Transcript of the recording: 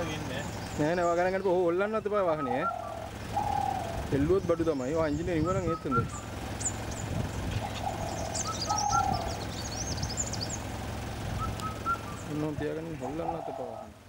නෑ නෑ වගන ගන්න ඕ ඔල්ලන්නත් එපා වාහනේ ඈ. එල්ලුවොත් බඩු තමයි. ඔය එන්ජින් එක ඉවරන් ඒත් හොඳයි. මොනවා තියාගන්න හොල්ලන්නත් එපා වාහනේ.